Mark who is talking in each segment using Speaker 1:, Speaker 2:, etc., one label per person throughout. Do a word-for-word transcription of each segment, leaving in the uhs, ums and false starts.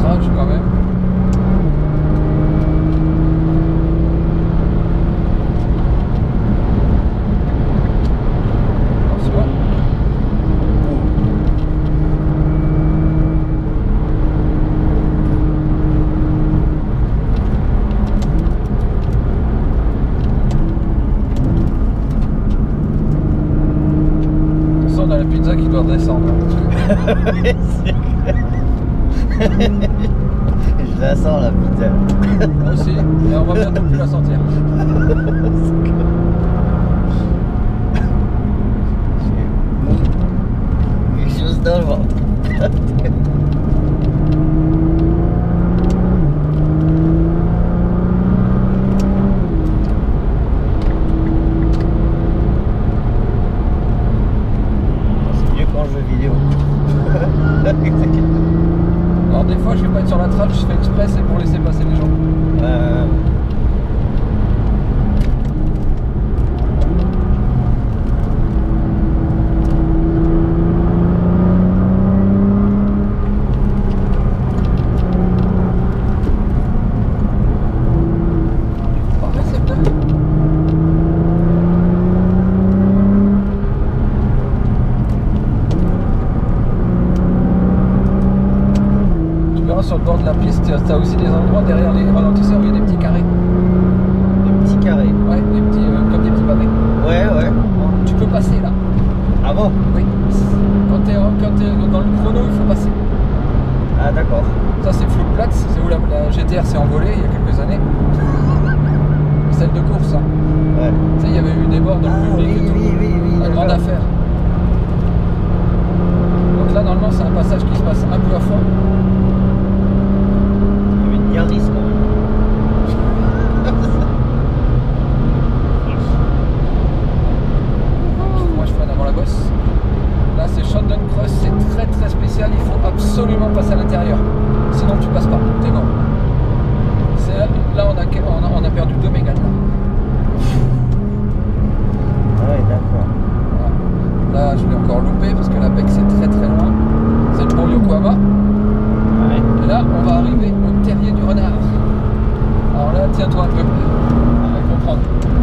Speaker 1: virage quand même. On a la pizza qui doit descendre.
Speaker 2: Je la sens la pizza.
Speaker 1: Moi aussi, et on va bientôt plus la sentir.
Speaker 2: Quelque chose dans le ventre. Vidéo.
Speaker 1: Alors des fois je vais pas être sur la trappe, je fais exprès, c'est pour laisser passer les gens.
Speaker 2: Euh...
Speaker 1: Sur le bord de la piste, tu as aussi des endroits derrière les ralentisseurs où il y a des petits carrés.
Speaker 2: Des petits carrés?
Speaker 1: Ouais, des petits, euh, comme des petits pavés.
Speaker 2: Ouais, ouais.
Speaker 1: Tu peux passer là.
Speaker 2: Ah bon?
Speaker 1: Oui. Quand tu es, es dans le chrono, il faut passer.
Speaker 2: Ah d'accord.
Speaker 1: Ça c'est Flugplatz, c'est où la, la G T R s'est envolée il y a quelques années. Celle de course. Hein.
Speaker 2: Ouais.
Speaker 1: Tu sais, il y avait eu des bords dans le
Speaker 2: ah,
Speaker 1: public
Speaker 2: oui,
Speaker 1: et tout.
Speaker 2: Oui, oui, oui.
Speaker 1: La grande affaire. Donc là, normalement, c'est un passage qui se passe un peu à fond.
Speaker 2: Yaris quand même.
Speaker 1: Moi je freine avant la bosse. Là c'est Shandon Cross, c'est très très spécial, il faut absolument passer à l'intérieur. Sinon tu passes pas, t'es mort. Là on a, on, a, on a perdu deux mégas là.
Speaker 2: Ah ouais d'accord.
Speaker 1: Voilà. Là je l'ai encore loupé parce que la bec c'est très très loin. C'est le pont Yokohama.
Speaker 2: Ouais.
Speaker 1: Et là on va arriver au terrier du renard. Alors là tiens-toi un peu, on va comprendre.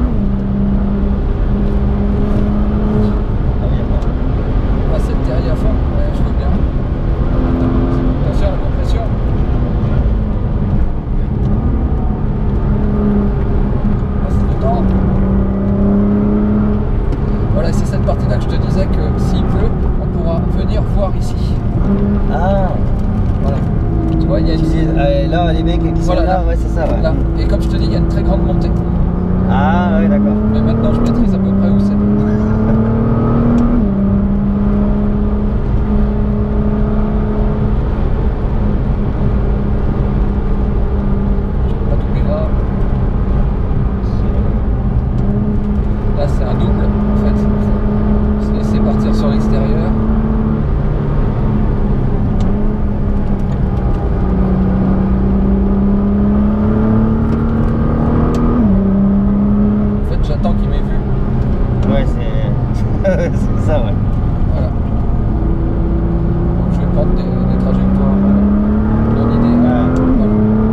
Speaker 2: Ah oui,
Speaker 1: Là c'est le terrier à fond, ouais je veux bien. Attention à la compression. Passe le temps. Voilà, c'est cette partie là que je te disais que s'il pleut, on pourra venir voir ici.
Speaker 2: Ah.
Speaker 1: Voilà. Tu vois, il y a une...
Speaker 2: euh, là les mecs qui sont
Speaker 1: voilà,
Speaker 2: là,
Speaker 1: là,
Speaker 2: ouais c'est ça ouais.
Speaker 1: Là. Et comme je te dis, il y a une très grande montée.
Speaker 2: Ah ouais d'accord.
Speaker 1: Mais maintenant je maîtrise à peu près où c'est. Pas doubler là. Là c'est un double en fait. Il faut se laisser partir sur l'extérieur. J'attends qu'il m'ait vu.
Speaker 2: Ouais, c'est c'est ça, ouais.
Speaker 1: Voilà. Donc je vais prendre des, des trajectoires non idéales. Voilà.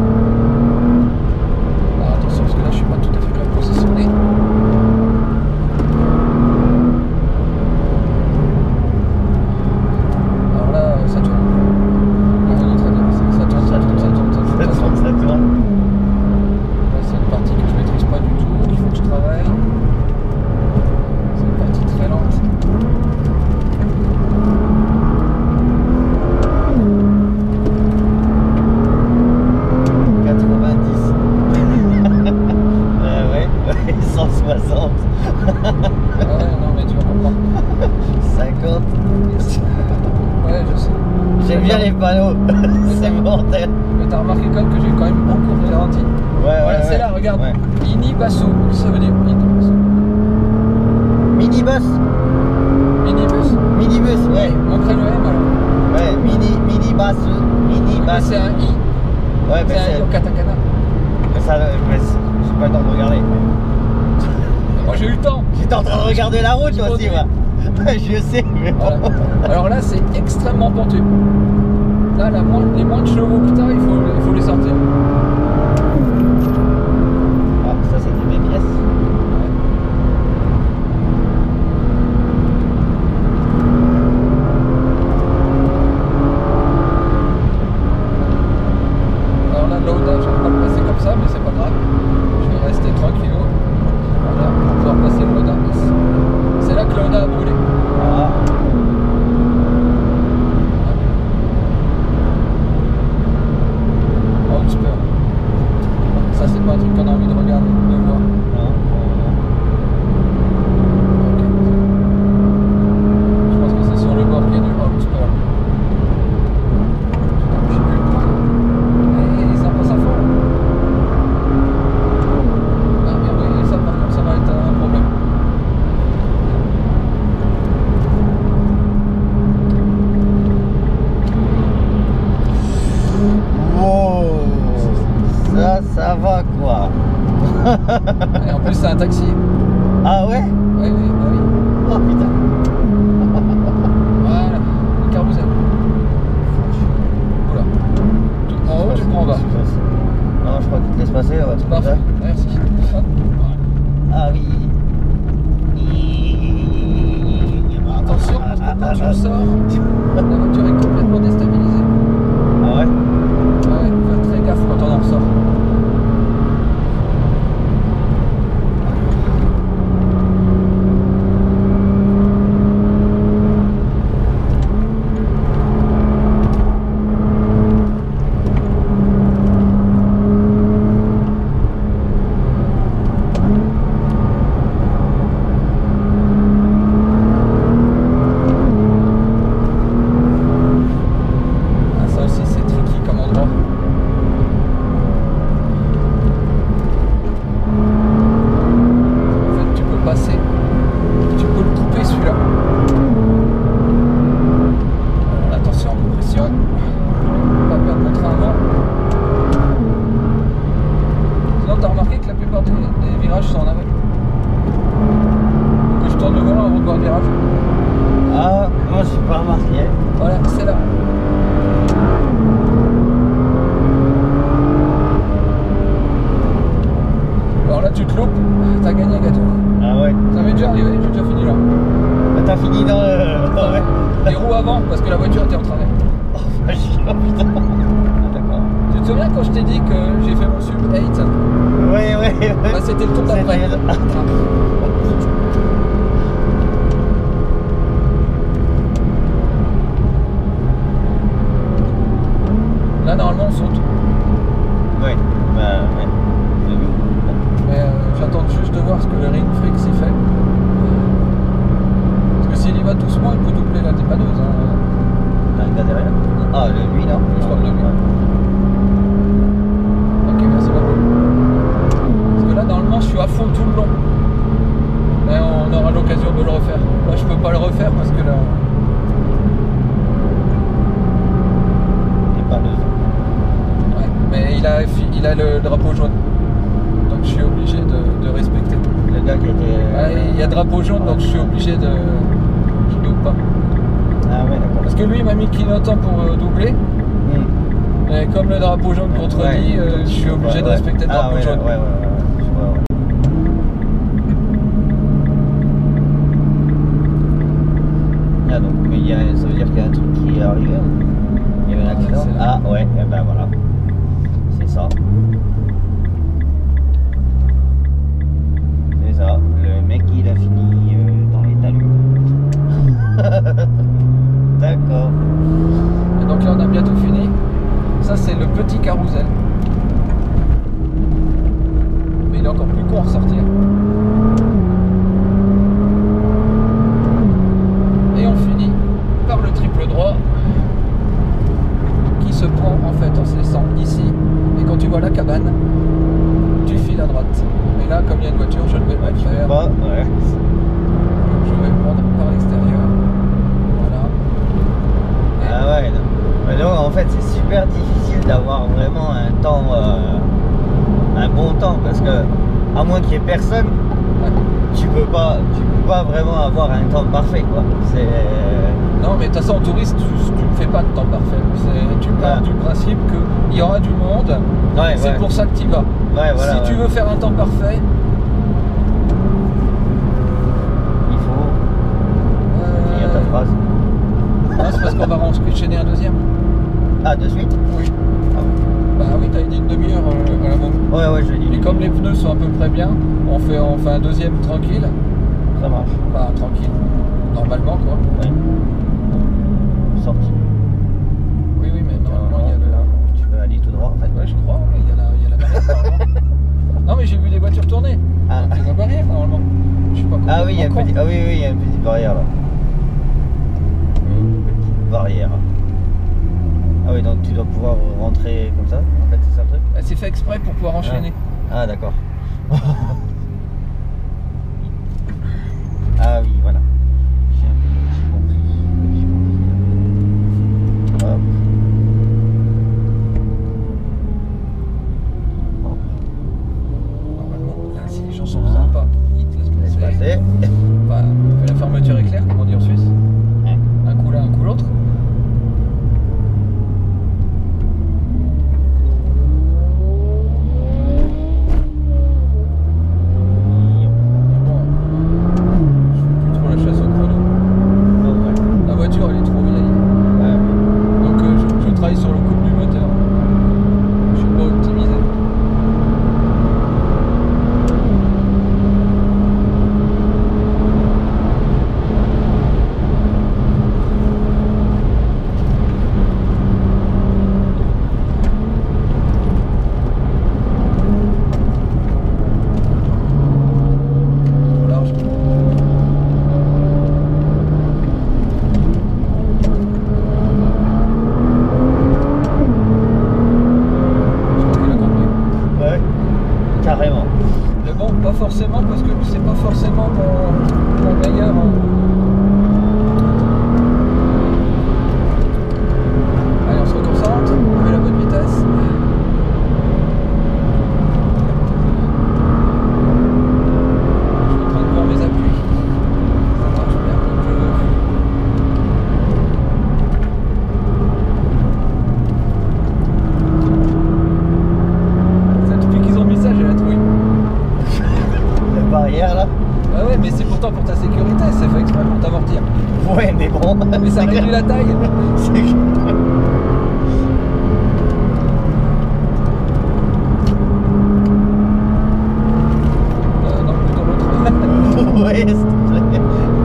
Speaker 1: Alors attention parce que là je suis pas tout à fait bien positionné. Alors là ça tourne. Il y a rien d'autre à dire. Ça tourne, ça tourne, ça tourne, ça tourne, ça tourne.
Speaker 2: Ça tourne.
Speaker 1: Là c'est une partie que je maîtrise pas du tout, qu'il faut que je travaille. C'est une partie très lente.
Speaker 2: quatre-vingt-dix. euh, ouais, ouais, cent soixante.
Speaker 1: Ah ouais, non mais tu vas comprendre.
Speaker 2: cinquante.
Speaker 1: Ouais, je sais.
Speaker 2: J'aime bien les panneaux. C'est mortel.
Speaker 1: Mais t'as remarqué quand même que j'ai quand même beaucoup ralenti.
Speaker 2: Ouais,
Speaker 1: Voilà,
Speaker 2: ouais,
Speaker 1: c'est
Speaker 2: ouais.
Speaker 1: là, regarde.
Speaker 2: Ouais.
Speaker 1: Ini Basso, qu'est-ce que ça veut dire Ini Basso.
Speaker 2: Minibus.
Speaker 1: Minibus.
Speaker 2: Minibus, ouais.
Speaker 1: On crée le M alors.
Speaker 2: Ouais, mini, minibus.
Speaker 1: Mais
Speaker 2: Minibus.
Speaker 1: c'est un I.
Speaker 2: Ouais, mais
Speaker 1: C'est un I
Speaker 2: c'est.
Speaker 1: au katakana.
Speaker 2: Mais ça, mais c'est- j'ai pas le temps de regarder.
Speaker 1: Moi j'ai eu le temps.
Speaker 2: J'étais en train de regarder la route
Speaker 1: J'ai
Speaker 2: aussi,
Speaker 1: conduit.
Speaker 2: moi. Je sais, mais bon.
Speaker 1: Voilà. Alors là c'est extrêmement pentu. là, la moins, les moins de chevaux que t'as, il faut, il faut les sortir.
Speaker 2: Ah, ça c'était mes pièces.
Speaker 1: Alors là, l'Oda, je vais pas le passer comme ça, mais c'est pas grave. Je vais rester tranquille. Voilà, pour pouvoir passer l'Oda. C'est là que l'Oda a brûlé.
Speaker 2: Ah.
Speaker 1: Ça, c'est pas un truc qu'on a envie de regarder, de voir.
Speaker 2: Non,
Speaker 1: Ok. Je pense que c'est sur le bord qui est du Outspur. Je sais plus. Et ça passe à fond. Ah mais oui, ça par contre ça va être un problème.
Speaker 2: wow. Ça, ça va quoi.
Speaker 1: Et en plus c'est un taxi.
Speaker 2: Ah ouais?
Speaker 1: Oui, oui, bah oui.
Speaker 2: Oh putain.
Speaker 1: Voilà, le carrousel. Oula. Tu le prends en haut, tu le prends en bas.
Speaker 2: Non, je crois qu'il te laisse passer. Ouais, tout
Speaker 1: Parfait, merci. Hop.
Speaker 2: Ah oui.
Speaker 1: Attention, parce que quand tu le sors, la voiture est complètement déstabilisée.
Speaker 2: Ah ouais?
Speaker 1: Ouais, faut faire très gaffe quand on en ressort.
Speaker 2: Ah, moi j'ai pas remarqué.
Speaker 1: Voilà, c'est là. Alors là, tu te loupes, t'as gagné gâteau.
Speaker 2: Ah ouais.
Speaker 1: Ça m'est déjà arrivé, j'ai déjà fini là.
Speaker 2: Bah, t'as fini dans le. Ah ouais.
Speaker 1: Les roues avant, parce que la voiture était en travers.
Speaker 2: Oh, vache, oh putain. Ah, d'accord.
Speaker 1: Tu te souviens quand je t'ai dit que j'ai fait mon sub huit?
Speaker 2: Ouais, ouais, ouais.
Speaker 1: Bah, c'était le tour d'après.
Speaker 2: Ah,
Speaker 1: Là, normalement, on saute.
Speaker 2: ouais, bah ouais.
Speaker 1: Mais euh, j'attends juste de voir ce que le Ring Freak s'y fait. Parce que s'il y va doucement, il peut doubler la dépanneuse. Hein.
Speaker 2: T'as un gars derrière? Ah, le lui là?
Speaker 1: Je parle de lui. Ok, merci beaucoup. Parce que là, normalement, je suis à fond tout le long. Mais on aura l'occasion de le refaire. Là, je peux pas le refaire parce que là... Ouais, mais il a, il a le drapeau jaune. Donc je suis obligé de, de respecter.
Speaker 2: Le gars qui était.
Speaker 1: Ouais, il y a drapeau jaune, donc je suis obligé de... Je double pas.
Speaker 2: Ah ouais, d'accord.
Speaker 1: Parce que lui, il m'a mis le clignotant pour euh, doubler.
Speaker 2: Mmh.
Speaker 1: Et comme le drapeau jaune contredit,
Speaker 2: ouais,
Speaker 1: euh, je suis obligé
Speaker 2: ouais,
Speaker 1: de respecter
Speaker 2: ouais.
Speaker 1: le drapeau
Speaker 2: ah, ouais,
Speaker 1: jaune.
Speaker 2: Ouais, ouais, ouais, ouais. Je vois, ouais. Ah, donc, mais il y a, ça veut dire qu'il y a un truc qui est arrivé. Il y avait un accident. Ah ouais, et ben voilà. C'est ça. C'est ça. Le mec il a fini euh, dans les talus. D'accord.
Speaker 1: Et donc là on a bientôt fini. Ça c'est le petit carrousel. Mais il est encore plus court à ressortir. Et on finit par le triple droit qui se prend en fait en se laissant ici. Et quand tu vois la cabane, tu files à droite. Et là comme il y a une voiture, je ne vais pas le faire.
Speaker 2: Pas, ouais.
Speaker 1: Je vais prendre par l'extérieur. Voilà. Et
Speaker 2: Ah ouais. Non. Mais donc en fait c'est super difficile d'avoir vraiment un temps, euh, un bon temps parce que à moins qu'il y ait personne,
Speaker 1: ouais.
Speaker 2: tu peux pas, tu peux pas vraiment avoir un temps parfait quoi. C'est.
Speaker 1: Non mais de toute façon en touriste, tu, tu fais pas de temps parfait. C'est- Tu pars
Speaker 2: Ouais.
Speaker 1: du principe qu'il y aura du monde,
Speaker 2: Ouais,
Speaker 1: c'est
Speaker 2: ouais.
Speaker 1: pour ça que tu y vas.
Speaker 2: Ouais, voilà,
Speaker 1: si tu
Speaker 2: ouais.
Speaker 1: veux faire un temps parfait,
Speaker 2: Il faut
Speaker 1: euh,
Speaker 2: finir ta phrase.
Speaker 1: non, c'est parce qu'on va enchaîner un deuxième.
Speaker 2: Ah, de suite?
Speaker 1: Oui.
Speaker 2: Ah
Speaker 1: Bah oui, t'as dit une demi-heure euh, à la moment.
Speaker 2: ouais. Ouais, ouais, je dis.
Speaker 1: Et comme les pneus sont à peu près bien, on fait, on fait un deuxième tranquille.
Speaker 2: Ça marche.
Speaker 1: Bah tranquille, normalement quoi.
Speaker 2: Oui. Sorti.
Speaker 1: Oui, oui, mais normalement il y a le...
Speaker 2: Tu peux aller tout droit en fait.
Speaker 1: Ouais, je crois, oui, il y a la, il y a la barrière normalement. Non mais j'ai vu des voitures tourner.
Speaker 2: Ah.
Speaker 1: Il y a la barrière normalement. Je suis pas
Speaker 2: Ah oui, il y a une
Speaker 1: complètement
Speaker 2: petite, ah oui, oui, il y a une petite barrière là. Une petite barrière. Ah oui, donc tu dois pouvoir rentrer comme ça. En fait, c'est ça le truc.
Speaker 1: con. C'est fait exprès pour pouvoir enchaîner.
Speaker 2: Ah d'accord. Ah oui, voilà. J'ai un peu- j'ai compris. J'ai compris. Hop. Hop.
Speaker 1: Normalement, là, si les gens sont sympas, ils te laissent
Speaker 2: Laisse
Speaker 1: passer.
Speaker 2: passer.
Speaker 1: Enfin, on fait la fermeture éclair, comme on dit en Suisse.
Speaker 2: Ouais.
Speaker 1: Un coup l'un, un coup l'autre. Mais bon, je fais plus trop la chasse au chrono.
Speaker 2: Oh, ouais.
Speaker 1: La voiture, elle est trop vieille.
Speaker 2: Ouais, oui.
Speaker 1: Donc euh, je, je travaille sur le couple du moteur. Je suis pas optimisé. Trop large. Je crois qu'il a compris.
Speaker 2: Ouais. Carrément.
Speaker 1: Mais bon, pas forcément parce que c'est pas forcément mon, mon meilleur. hein. Allez, on se reconcentre, on met la bonne vitesse. Je suis en train de voir mes appuis. Ça marche bien comme je veux. Ça, depuis qu'ils ont mis ça, j'ai la trouille.
Speaker 2: La barrière là.
Speaker 1: Ah ouais, mais c'est pourtant pour ta sécurité, c'est fait exprès pour t'amortir.
Speaker 2: Ouais, mais bon.
Speaker 1: Mais ça
Speaker 2: c'est
Speaker 1: réduit
Speaker 2: clair.
Speaker 1: la taille.
Speaker 2: C'est clair.
Speaker 1: Euh, non, plutôt l'autre.
Speaker 2: Ouais, s'il te plaît.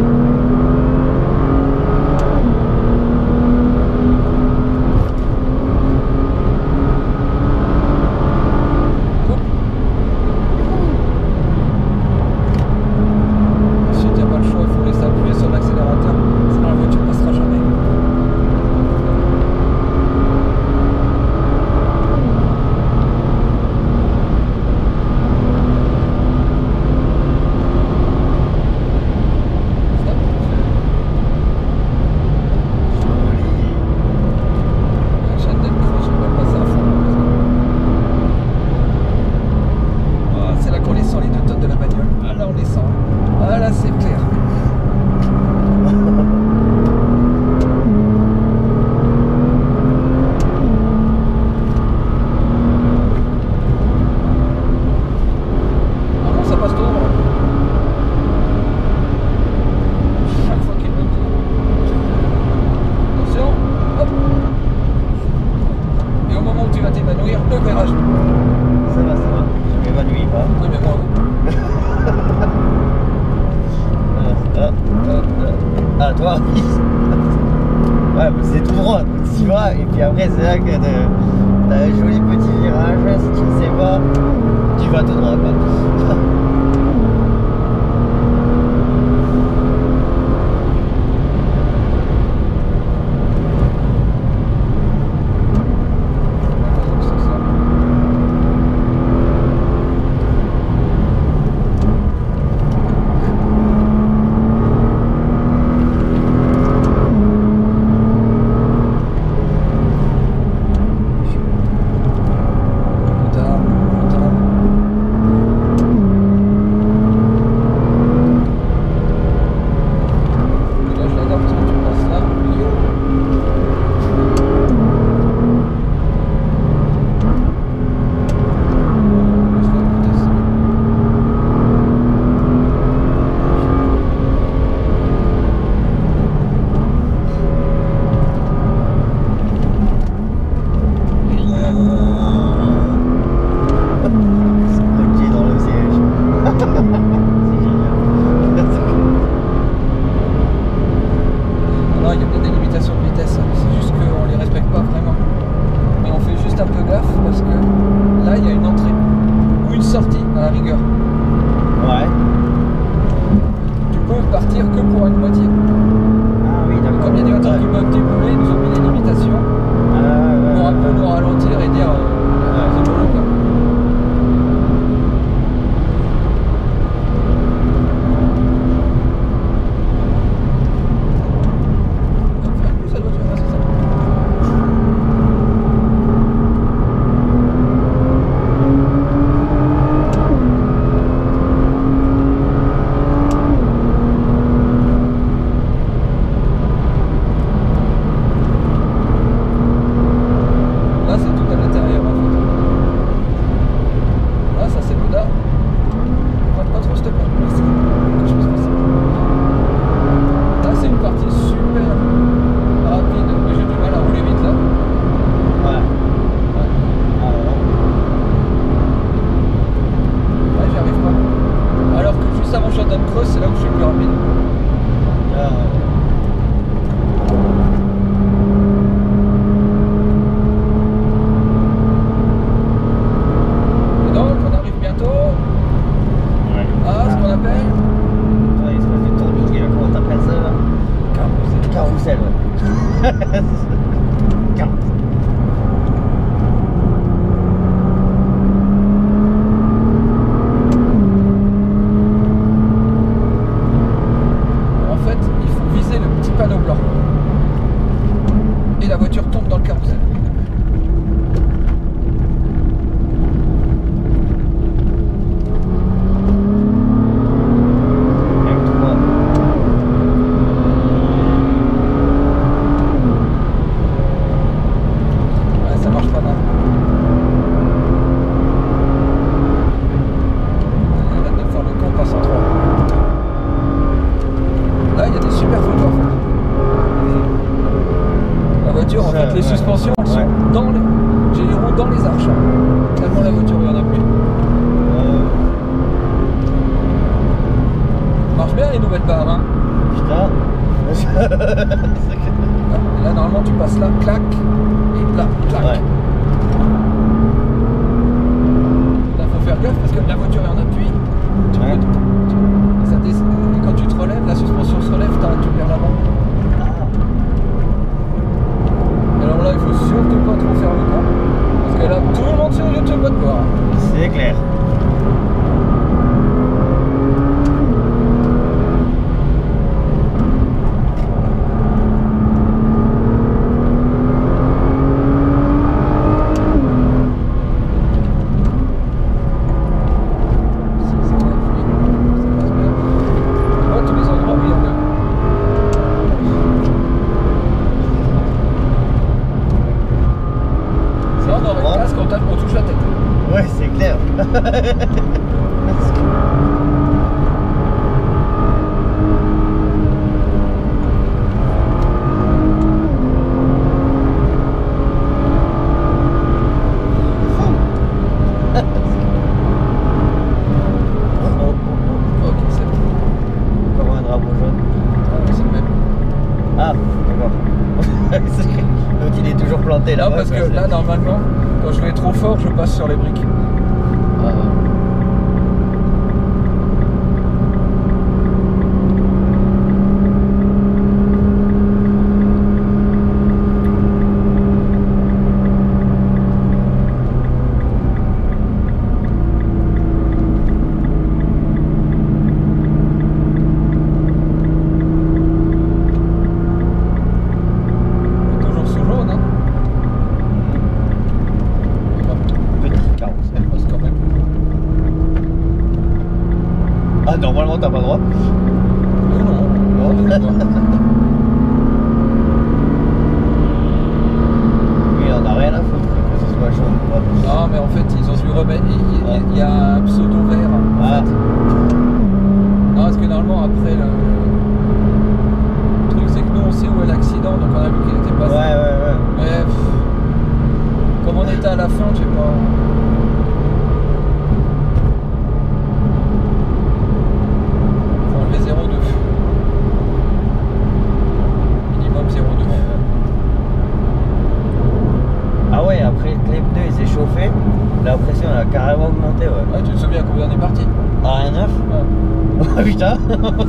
Speaker 1: Coupe. Ensuite, il n'y a pas le choix, il faut laisser appuyer sur l'accélérateur, sinon la voiture passera jamais. Stop. La chaîne d'accroche, on va passer à fond. Ah, c'est là qu'on les sent, les deux tonnes de la bagnole. Ah là, on les sent. Ah là, c'est clair. Ah non, ça passe tout droit. Chaque fois qu'il me dit. Attention, hop. Et au moment où tu vas t'évanouir, le virage.
Speaker 2: Ça va, ça va. Je m'évanouis pas.
Speaker 1: Oui, mais moi, oui.
Speaker 2: Ah, ah, ah, ah, toi, oui. Ouais, mais c'est tout droit, donc tu y vas, et puis après, c'est là que t'as un joli petit virage, si tu ne sais pas, tu vas tout droit, quoi.
Speaker 1: C'est ça. Plus tard, plus tard. y a des limitations de vitesse, c'est juste qu'on les respecte pas vraiment. Mais on fait juste un peu gaffe parce que là il y a une entrée ou une sortie à la rigueur.
Speaker 2: Ouais.
Speaker 1: Tu peux partir que pour une moitié.
Speaker 2: Ah oui, d'accord.
Speaker 1: Comme il y a des voitures
Speaker 2: ouais.
Speaker 1: qui peuvent débouler, ils nous ont mis des limitations
Speaker 2: Ah, ouais,
Speaker 1: pour un peu
Speaker 2: ouais.
Speaker 1: nous ralentir et dire euh,
Speaker 2: Ouais.
Speaker 1: c'est bon quoi. Ça doit faire, c'est ça. Là c'est tout à l'intérieur en fait. Là ça c'est le là. Pas, pas trop s'il te plaît. Merci. Quelque chose comme ça. Là c'est une partie super rapide, mais j'ai du mal à rouler vite là.
Speaker 2: Ouais.
Speaker 1: Ouais,
Speaker 2: Ah, ouais.
Speaker 1: ouais j'y arrive pas. Alors que juste avant Sheldon Cross, c'est là où je suis le plus rapide.
Speaker 2: Ah, ouais.
Speaker 1: Et donc on arrive bientôt
Speaker 2: Ouais.
Speaker 1: à ce qu'on appelle
Speaker 2: Ouais, espèce de tourniquet, là, comment t'appelles ça là?
Speaker 1: Carrousel.
Speaker 2: Carrousel, ouais. Carrousel.
Speaker 1: En fait, il faut viser le petit panneau blanc. Et la voiture tombe dans le carrousel.
Speaker 2: Avec trois.
Speaker 1: Ouais, ça marche pas mal. Arrête de faire le con, passe en trois. Là, il y a des super photos à faire. La voiture, en
Speaker 2: Ça,
Speaker 1: fait, les
Speaker 2: ouais.
Speaker 1: suspensions, elles sont
Speaker 2: Ouais.
Speaker 1: dans les... J'ai les roues dans les arches. hein. Tellement la voiture, il y en a plus.
Speaker 2: Euh,
Speaker 1: Marche bien les nouvelles barres, hein.
Speaker 2: putain.
Speaker 1: Et là, normalement, tu passes là, clac, et là, clac.
Speaker 2: Ouais.
Speaker 1: Là, faut faire gaffe parce que la voiture est en appui. Tu
Speaker 2: Ouais.
Speaker 1: peux te- et ça dé- et quand tu te relèves, la suspension se relève, t'as- tu perds l'avant.
Speaker 2: Ah.
Speaker 1: Alors là, il faut surtout pas trop faire le con. Parce que là, tout le monde sur YouTube va te voir.
Speaker 2: C'est clair.
Speaker 1: Si c'est en appui, ça passe bien. Tu vois tous les endroits où il y a le... Ça, on aurait le casque, on, tape- on touche la tête.
Speaker 2: Ouais, c'est clair.
Speaker 1: Ok, c'est bon.
Speaker 2: Comme un drapeau jaune.
Speaker 1: Ah, c'est le même.
Speaker 2: Ah, d'accord. Donc il est toujours planté là.
Speaker 1: Là, parce que là, normalement, quand je vais trop fort, je passe sur les briques.
Speaker 2: Ah,
Speaker 1: On est toujours sous jaune, hein. On va-
Speaker 2: petit carrousel.
Speaker 1: on passe quand même.
Speaker 2: Ah, normalement t'as pas le droit.
Speaker 1: Non, non,
Speaker 2: Non.
Speaker 1: on est quoi.
Speaker 2: Mais on a rien à foutre que ce soit jaune ou pas.
Speaker 1: Non, mais en fait, ils ont dû remettre. Il, il- il y a un pseudo vert. En
Speaker 2: Ah.
Speaker 1: fait. Non, parce que normalement, après, le, le truc, c'est que nous, on sait où est l'accident, donc on a vu qu'il était
Speaker 2: Ouais,
Speaker 1: passé.
Speaker 2: ouais, ouais.
Speaker 1: Mais pff, comme on était à la fin, je sais pas. Faut enlever zéro virgule deux. Minimum zéro virgule deux. de fou.
Speaker 2: Ah ouais, après que les pneus ils s'est chauffé, la pression elle a carrément augmenté, ouais.
Speaker 1: Ouais, tu te souviens combien on est parti?
Speaker 2: Ah, un neuf.
Speaker 1: Ouais.
Speaker 2: Oh putain.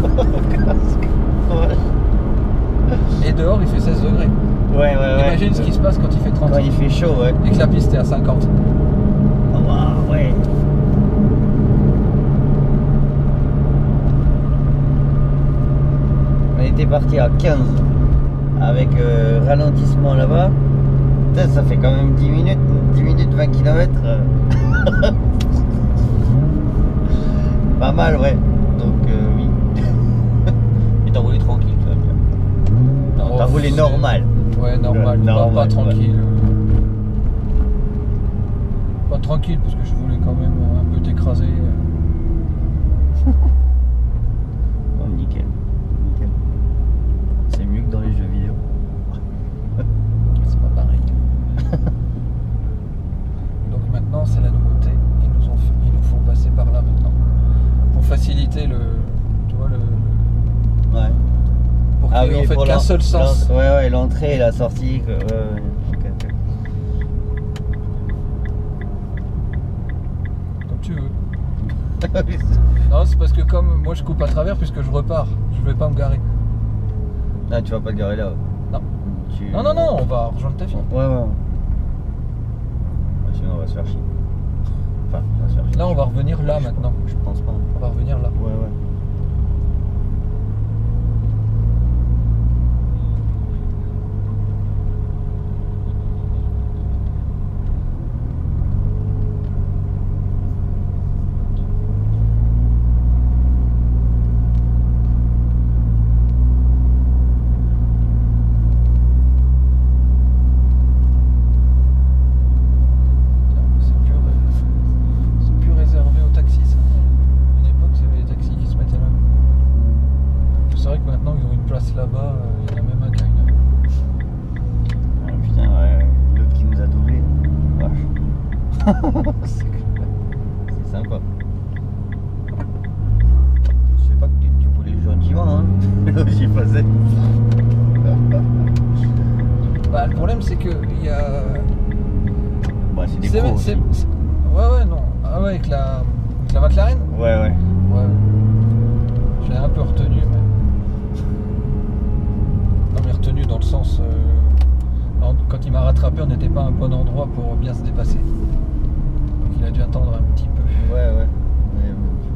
Speaker 1: Et dehors, il fait seize degrés.
Speaker 2: Ouais, ouais, ouais.
Speaker 1: Imagine ce qui se passe quand il fait trente.
Speaker 2: Quand il fait chaud, ouais.
Speaker 1: Et que la piste est à cinquante.
Speaker 2: Oh, wow, ouais. On était parti à quinze avec euh, ralentissement là-bas. Putain, ça fait quand même dix minutes, dix minutes, vingt kilomètres. Pas mal, ouais. Donc, euh, oui. Et t'as roulé tranquille, ça va bien. Non, t'as
Speaker 1: Oh,
Speaker 2: roulé
Speaker 1: c'est-
Speaker 2: normal.
Speaker 1: Ouais, normal,
Speaker 2: Ouais,
Speaker 1: pas-
Speaker 2: normal,
Speaker 1: pas,
Speaker 2: ouais.
Speaker 1: tranquille. Pas tranquille parce que je voulais quand même un peu t'écraser.
Speaker 2: Oh, nickel. Nickel. C'est mieux que dans les jeux vidéo.
Speaker 1: C'est pas pareil. Donc maintenant c'est la nouveauté. Ils nous, ont fait- ils nous font passer par là maintenant. Pour faciliter le. Tu vois le. le-
Speaker 2: Ouais.
Speaker 1: Pour qu'il n'y ait en fait
Speaker 2: pour
Speaker 1: qu'un
Speaker 2: l'en-
Speaker 1: seul sens.
Speaker 2: l'en- Ouais, ouais, l'entrée et la sortie. que- Ouais, ouais. Ok, ok.
Speaker 1: Comme tu veux. Non, c'est parce que comme moi je coupe à travers puisque je repars. Je vais pas me garer.
Speaker 2: Ah, tu vas pas te garer là.
Speaker 1: Non.
Speaker 2: Tu-
Speaker 1: Non, non, non, on va rejoindre ta fille.
Speaker 2: Ouais, ouais. Ah, sinon, on va se faire chier. Enfin, on va se faire chier.
Speaker 1: Là, on va revenir là maintenant.
Speaker 2: Je pense pas.
Speaker 1: On va revenir là.
Speaker 2: Ouais, ouais.
Speaker 1: C'est plus, c'est plus réservé aux taxis, ça. À une époque, c'était les taxis qui se mettaient là. C'est vrai que maintenant, ils ont une place là-bas. euh, Il y en a même un qui a une.
Speaker 2: Ah, putain, ouais. L'autre qui nous a doublé. Vache. C'est c'est sympa. Je sais pas que tu, tu roulais gentiment, hein. Là, j'y passais.
Speaker 1: Bah, le problème, c'est que il y a.
Speaker 2: Bah, c'est des
Speaker 1: C'est-
Speaker 2: pros
Speaker 1: c'est-
Speaker 2: aussi.
Speaker 1: c'est- Ouais, ouais, non. Ah ouais, avec la, avec la McLaren.
Speaker 2: Ouais, ouais.
Speaker 1: Ouais. Je l'ai un peu retenu, mais. Non, mais retenu dans le sens. euh, en- Quand il m'a rattrapé, on n'était pas à un bon endroit pour bien se dépasser. Donc il a dû attendre un petit peu.
Speaker 2: Ouais, ouais. Mais,